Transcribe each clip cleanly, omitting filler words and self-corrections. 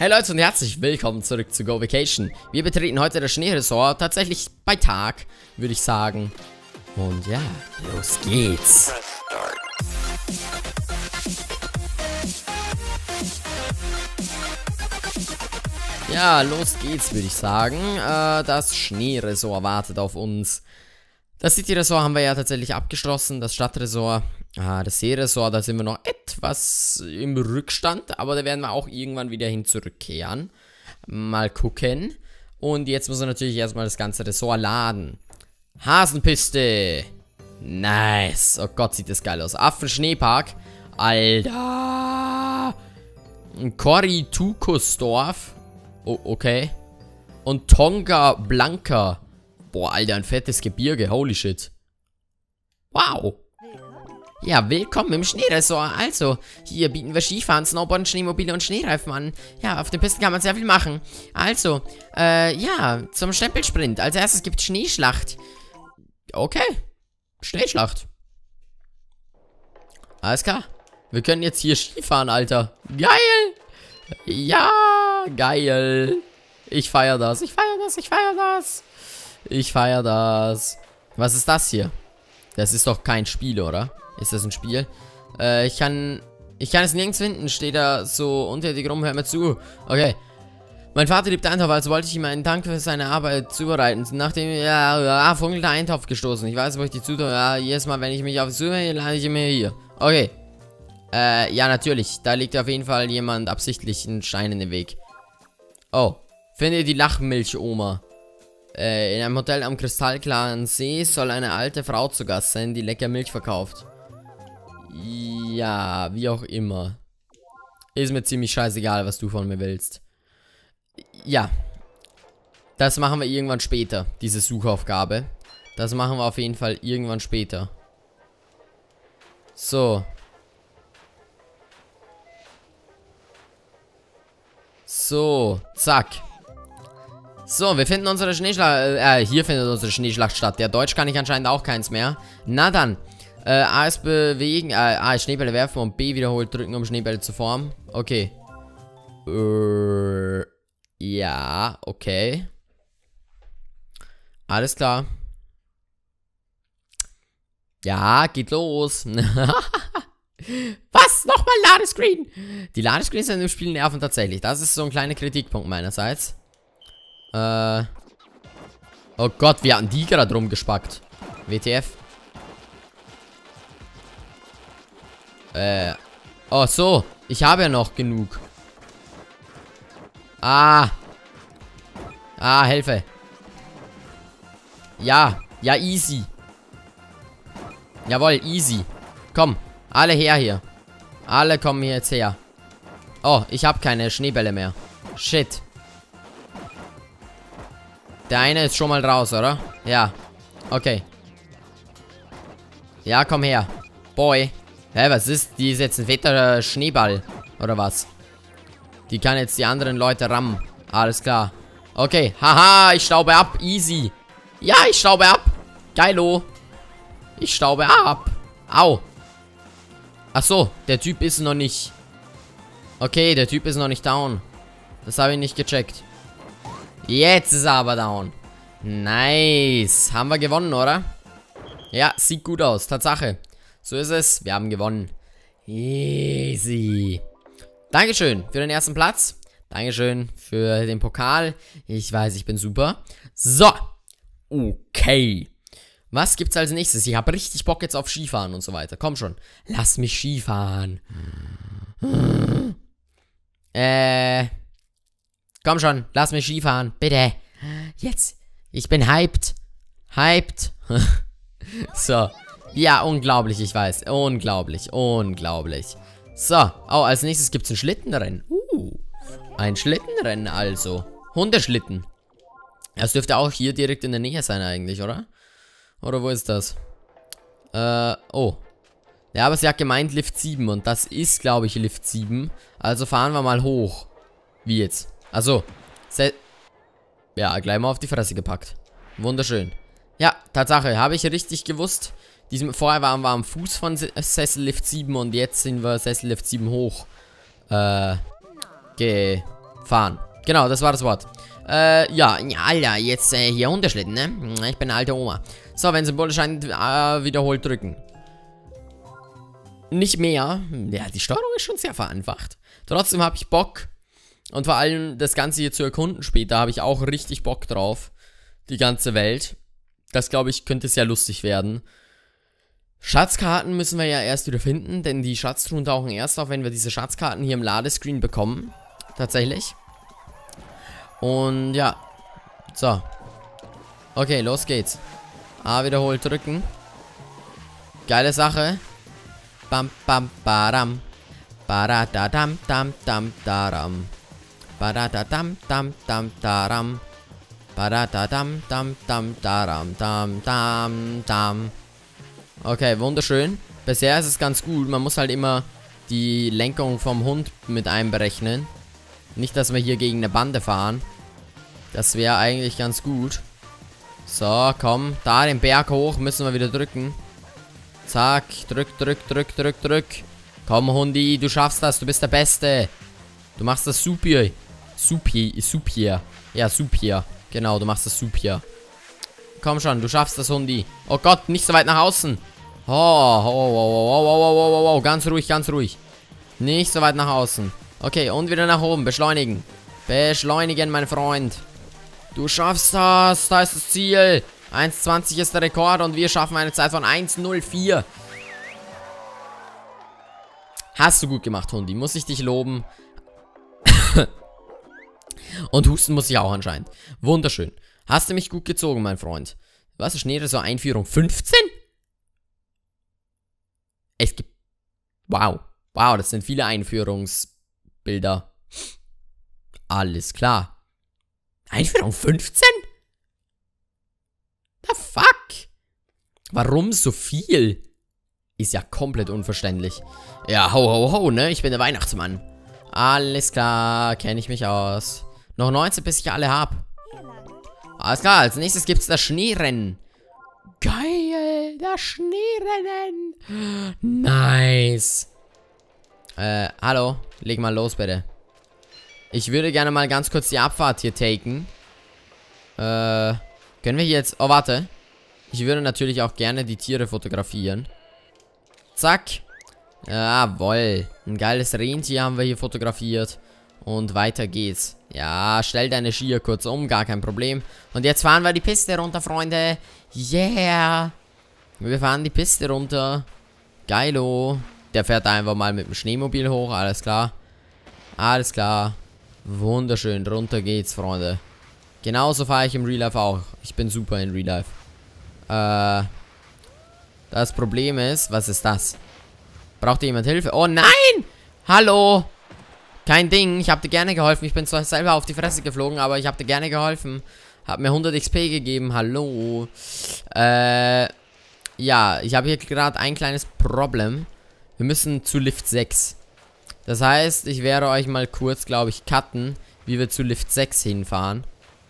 Hey Leute und herzlich willkommen zurück zu Go Vacation. Wir betreten heute das Schneeresort, tatsächlich bei Tag, würde ich sagen. Und ja, los geht's. Ja, los geht's, würde ich sagen. Das Schneeresort wartet auf uns. Das City-Resort haben wir ja tatsächlich abgeschlossen, das Stadtresort. Das Seeresort, da sind wir noch etwas im Rückstand, aber da werden wir auch irgendwann wieder hin zurückkehren. Mal gucken. Und jetzt muss er natürlich erstmal das ganze Resort laden. Hasenpiste. Nice. Oh Gott, sieht das geil aus. Affenschneepark. Alter. Korritukusdorf. Oh, okay. Und Tonga Blanca. Boah, Alter, ein fettes Gebirge. Holy shit. Wow. Ja, willkommen im Schneeresort. Also, hier bieten wir Skifahren, Snowboarden, Schneemobile und Schneereifen an. Ja, auf den Pisten kann man sehr viel machen. Also, ja, zum Stempelsprint. Als erstes gibt es Schneeschlacht. Okay. Schneeschlacht. Alles klar. Wir können jetzt hier Skifahren, Alter. Geil. Ja, geil. Ich feier das, ich feier das, ich feier das. Ich feier das. Was ist das hier? Das ist doch kein Spiel, oder? Ist das ein Spiel? Ich kann es nirgends finden. Steht da so untätig rum. Hört mir zu. Okay. Mein Vater liebt Eintopf, also wollte ich ihm einen Dank für seine Arbeit zubereiten. Nachdem, funkelte Eintopf gestoßen. Ich weiß, wo ich die Zutaten, jedes Mal, wenn ich mich auf die Suche, lade ich mir hier. Okay. Ja, natürlich. Da liegt auf jeden Fall jemand absichtlich einen Stein in den Weg. Oh. Finde die Lachmilch-Oma. In einem Hotel am kristallklaren See soll eine alte Frau zu Gast sein, die lecker Milch verkauft. Ja, wie auch immer. Ist mir ziemlich scheißegal, was du von mir willst. Ja. Das machen wir irgendwann später, diese Suchaufgabe. Das machen wir auf jeden Fall irgendwann später. So. So, zack. So, wir finden unsere Schneeschlacht, hier findet unsere Schneeschlacht statt. Der Deutsch kann ich anscheinend auch keins mehr. Na dann, A ist bewegen, A ist Schneebälle werfen und B wiederholt drücken, um Schneebälle zu formen. Okay. Ja, okay. Alles klar. Ja, geht los. Was? Nochmal Ladescreen? Die Ladescreens in dem Spiel nerven tatsächlich. Das ist so ein kleiner Kritikpunkt meinerseits. Oh Gott, wir hatten die gerade rumgespackt. WTF. Oh so. Ich habe ja noch genug. Hilfe. Ja. Ja, easy. Jawohl, easy. Komm, alle her hier. Alle kommen hier jetzt her. Oh, ich habe keine Schneebälle mehr. Shit. Der eine ist schon mal raus, oder? Ja. Okay. Ja, komm her. Boy. Hä, was ist? Die ist jetzt ein fetter Schneeball. Oder was? Die kann jetzt die anderen Leute rammen. Alles klar. Okay. Haha, ich staube ab. Easy. Ja, ich staube ab. Geilo. Ich staube ab. Au. Ach so, der Typ ist noch nicht. Okay, der Typ ist noch nicht down. Das habe ich nicht gecheckt. Jetzt ist er aber down. Nice. Haben wir gewonnen, oder? Ja, sieht gut aus. Tatsache. So ist es. Wir haben gewonnen. Easy. Dankeschön für den ersten Platz. Dankeschön für den Pokal. Ich weiß, ich bin super. So. Okay. Was gibt's als nächstes? Ich habe richtig Bock jetzt auf Skifahren und so weiter. Komm schon. Lass mich Skifahren. Komm schon, lass mich Skifahren, bitte. Jetzt. Ich bin hyped. Hyped. So. Ja, unglaublich, ich weiß. Unglaublich, unglaublich. So. Oh, als nächstes gibt es ein Schlittenrennen. Ein Schlittenrennen also. Hundeschlitten. Das dürfte auch hier direkt in der Nähe sein eigentlich, oder? Oder wo ist das? Oh. Ja, aber sie hat gemeint Lift 7 und das ist, glaube ich, Lift 7. Also fahren wir mal hoch. Wie jetzt? Also, ja, gleich mal auf die Fresse gepackt. Wunderschön. Ja, Tatsache, habe ich richtig gewusst. Vorher waren wir am Fuß von Sessellift 7 und jetzt sind wir Sessellift 7 hoch. Fahren. Genau, das war das Wort. Ja, Alter, jetzt hier Hundeschlitten, ne? Ich bin eine alte Oma. So, wenn Symbol erscheint, wiederholt drücken. Nicht mehr. Ja, die Steuerung ist schon sehr vereinfacht. Trotzdem habe ich Bock. Und vor allem das Ganze hier zu erkunden später habe ich auch richtig Bock drauf. Die ganze Welt. Das, glaube ich, könnte sehr lustig werden. Schatzkarten müssen wir ja erst wieder finden, denn die Schatztruhen tauchen erst auf, wenn wir diese Schatzkarten hier im Ladescreen bekommen. Tatsächlich. Und ja. So. Okay, los geht's. A wiederholt drücken. Geile Sache. Bam, bam, badam. Badadadam, dam, dam, daram. Badadadam, dam, dam, daram. Badadadam, dam, dam, daram, dam, dam, dam. Okay, wunderschön. Bisher ist es ganz gut. Man muss halt immer die Lenkung vom Hund mit einberechnen. Nicht, dass wir hier gegen eine Bande fahren. Das wäre eigentlich ganz gut. So, komm. Da den Berg hoch müssen wir wieder drücken. Zack. Drück, drück, drück, drück, drück. Komm, Hundi. Du schaffst das. Du bist der Beste. Du machst das super. Super. Ja, super. Genau, du machst das super. Komm schon, du schaffst das, Hundi. Oh Gott, nicht so weit nach außen. Oh, ganz ruhig, ganz ruhig. Nicht so weit nach außen. Okay, und wieder nach oben. Beschleunigen. Beschleunigen, mein Freund. Du schaffst das. Da ist das Ziel. 1,20 ist der Rekord und wir schaffen eine Zeit von 1,04. Hast du gut gemacht, Hundi. Muss ich dich loben. Und husten muss ich auch anscheinend. Wunderschön. Hast du mich gut gezogen, mein Freund. Was ist Schneeresort Einführung? 15? Es gibt... Wow. Wow, das sind viele Einführungsbilder. Alles klar. Einführung 15? The fuck? Warum so viel? Ist ja komplett unverständlich. Ja, ho, ho, ho, ne? Ich bin der Weihnachtsmann. Alles klar, kenne ich mich aus. Noch 19, bis ich alle hab. Alles klar, als nächstes gibt's das Schneerennen. Geil, das Schneerennen. Nice. Hallo, leg mal los, bitte. Ich würde gerne mal ganz kurz die Abfahrt hier taken. Können wir hier jetzt... Oh, warte. Ich würde natürlich auch gerne die Tiere fotografieren. Zack. Jawohl. Ein geiles Rentier haben wir hier fotografiert. Und weiter geht's. Ja, stell deine Skier kurz um, gar kein Problem. Und jetzt fahren wir die Piste runter, Freunde. Yeah. Wir fahren die Piste runter. Geilo. Der fährt einfach mal mit dem Schneemobil hoch, alles klar. Alles klar. Wunderschön, runter geht's, Freunde. Genauso fahre ich im Real Life auch. Ich bin super in Real Life. Das Problem ist, was ist das? Braucht jemand Hilfe? Oh nein! Hallo! Kein Ding, ich habe dir gerne geholfen. Ich bin zwar selber auf die Fresse geflogen, aber ich habe dir gerne geholfen. Hab mir 100 XP gegeben, hallo. Ja, ich habe hier gerade ein kleines Problem. Wir müssen zu Lift 6. Das heißt, ich werde euch mal kurz, glaube ich, cutten, wie wir zu Lift 6 hinfahren.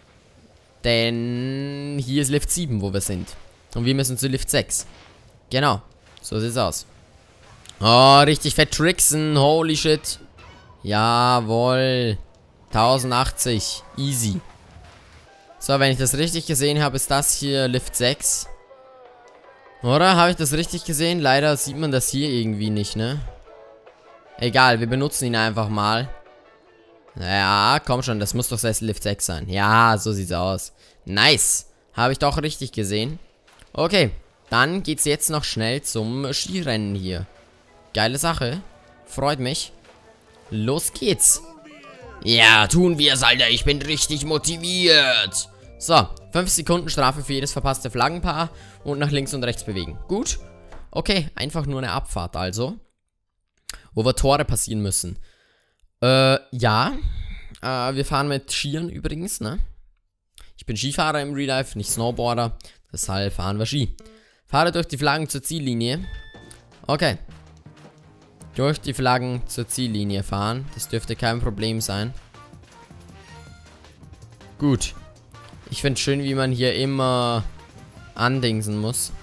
Denn hier ist Lift 7, wo wir sind. Und wir müssen zu Lift 6. Genau, so sieht's aus. Oh, richtig fett tricksen, holy shit. Jawohl. 1080. Easy. So, wenn ich das richtig gesehen habe, ist das hier Lift 6. Oder? Habe ich das richtig gesehen? Leider sieht man das hier irgendwie nicht, ne? Egal, wir benutzen ihn einfach mal. Ja, komm schon, das muss doch selbst Lift 6 sein. Ja, so sieht's aus. Nice. Habe ich doch richtig gesehen. Okay, dann geht's jetzt noch schnell zum Skirennen hier. Geile Sache. Freut mich. Los geht's. Ja, tun wir es, Alter. Ich bin richtig motiviert. So, 5 Sekunden Strafe für jedes verpasste Flaggenpaar und nach links und rechts bewegen. Gut. Okay, einfach nur eine Abfahrt also. Wo wir Tore passieren müssen. Ja. Wir fahren mit Skiern übrigens, ne? Ich bin Skifahrer im Real Life, nicht Snowboarder. Deshalb fahren wir Ski. Fahre durch die Flaggen zur Ziellinie. Okay. Durch die Flaggen zur Ziellinie fahren. Das dürfte kein Problem sein. Gut. Ich finde es schön, wie man hier immer andingsen muss.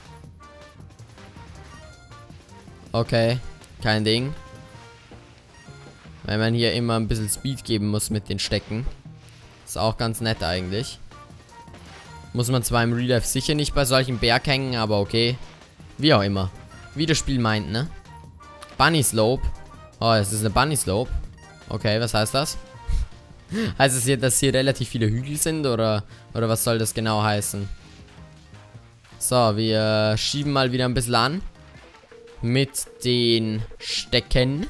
Okay. Kein Ding. Wenn man hier immer ein bisschen Speed geben muss mit den Stecken. Ist auch ganz nett eigentlich. Muss man zwar im Real Life sicher nicht bei solchen Berghängen, aber okay. Wie auch immer. Wie das Spiel meint, ne? Bunny Slope. Oh, es ist eine Bunny Slope. Okay, was heißt das? Heißt es hier, dass hier relativ viele Hügel sind, oder was soll das genau heißen? So, wir schieben mal wieder ein bisschen an. Mit den Stecken.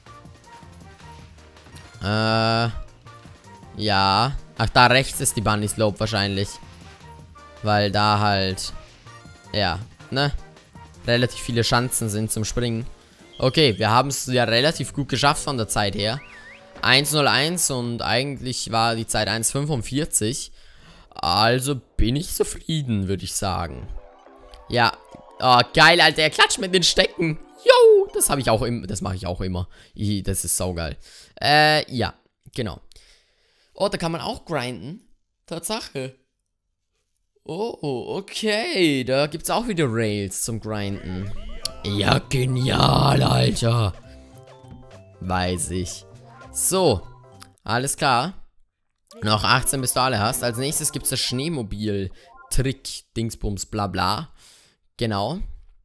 Ja. Ach, da rechts ist die Bunny Slope wahrscheinlich. Weil da halt, ja, ne? Relativ viele Schanzen sind zum Springen. Okay, wir haben es ja relativ gut geschafft von der Zeit her. 1:01 und eigentlich war die Zeit 1:45. Also bin ich zufrieden, würde ich sagen. Ja. Oh, geil, Alter. Er klatscht mit den Stecken. Yo, das habe ich auch immer. Das mache ich auch immer. Das ist saugeil. Ja, genau. Oh, da kann man auch grinden. Tatsache. Oh, okay. Da gibt es auch wieder Rails zum Grinden. Ja, genial, Alter. Weiß ich. So. Alles klar. Noch 18, bis du alle hast. Als nächstes gibt es das Schneemobil-Trick, Dingsbums, bla bla. Genau.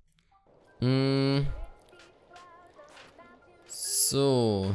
So.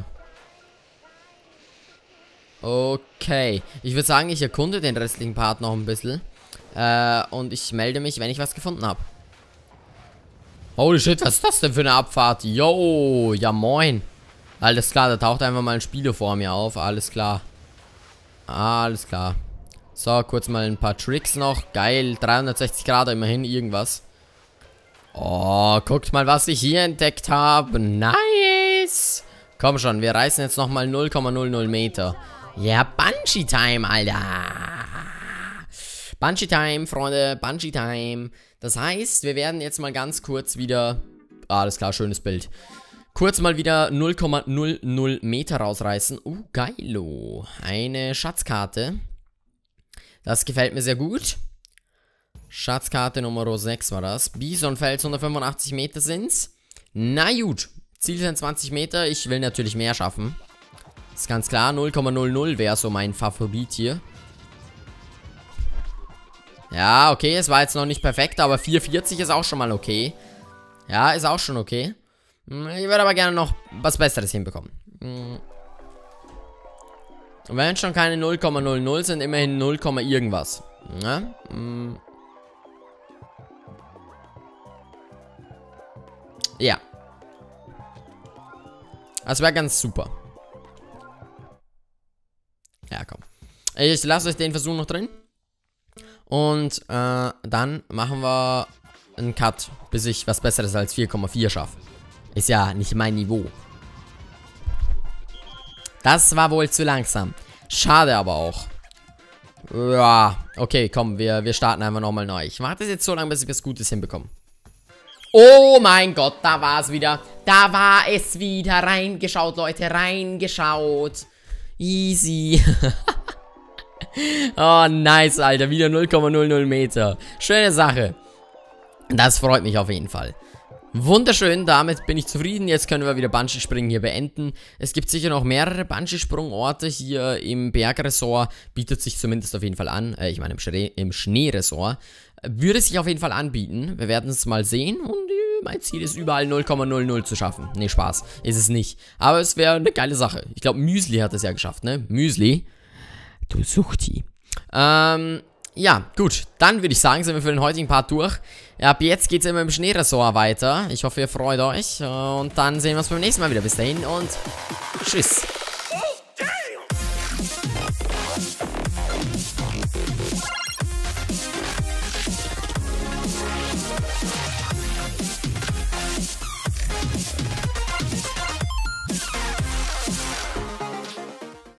Okay. Ich würde sagen, ich erkunde den restlichen Part noch ein bisschen. Und ich melde mich, wenn ich was gefunden habe. Holy shit, was ist das denn für eine Abfahrt? Yo, ja moin. Alles klar, da taucht einfach mal ein Spieler vor mir auf. Alles klar. Alles klar. So, kurz mal ein paar Tricks noch. Geil, 360 Grad immerhin, irgendwas. Oh, guckt mal, was ich hier entdeckt habe. Nice. Komm schon, wir reißen jetzt nochmal 0,00 Meter. Ja, Bungee-Time, Alter. Bungee-Time, Freunde, Bungee-Time. Das heißt, wir werden jetzt mal ganz kurz wieder... alles klar, schönes Bild. Kurz mal wieder 0,00 Meter rausreißen. Geilo. Eine Schatzkarte. Das gefällt mir sehr gut. Schatzkarte Nummer 6 war das. Bisonfels 185 Meter sind's. Na gut. Ziel sind 20 Meter. Ich will natürlich mehr schaffen. Ist ganz klar. 0,00 wäre so mein Favorit hier. Ja, okay. Es war jetzt noch nicht perfekt, aber 4,40 ist auch schon mal okay. Ja, ist auch schon okay. Ich würde aber gerne noch was Besseres hinbekommen. Und wenn schon keine 0,00 sind, immerhin 0, irgendwas. Ja? Ja. Das wäre ganz super. Ja, komm. Ich lasse euch den Versuch noch drin. Und dann machen wir einen Cut, bis ich was Besseres als 4,4 schaffe. Ist ja nicht mein Niveau. Das war wohl zu langsam. Schade aber auch. Ja, okay, komm, wir starten einfach nochmal neu. Ich mache das jetzt so lange, bis ich was Gutes hinbekomme. Oh mein Gott, da war es wieder. Da war es wieder. Reingeschaut, Leute, reingeschaut. Easy. Oh, nice, Alter. Wieder 0,00 Meter. Schöne Sache. Das freut mich auf jeden Fall. Wunderschön, damit bin ich zufrieden. Jetzt können wir wieder Bungee-Springen hier beenden. Es gibt sicher noch mehrere Bungee-Sprungorte hier im Bergresort. Bietet sich zumindest auf jeden Fall an. Ich meine im Schneeresort. Würde sich auf jeden Fall anbieten. Wir werden es mal sehen. Und mein Ziel ist überall 0,00 zu schaffen. Nee, Spaß. Ist es nicht. Aber es wäre eine geile Sache. Ich glaube, Müsli hat es ja geschafft, ne? Müsli. Du Suchti. Ja, gut. Dann würde ich sagen, sind wir für den heutigen Part durch. Ab jetzt geht es immer im Schneeresort weiter. Ich hoffe, ihr freut euch. Und dann sehen wir uns beim nächsten Mal wieder. Bis dahin und tschüss.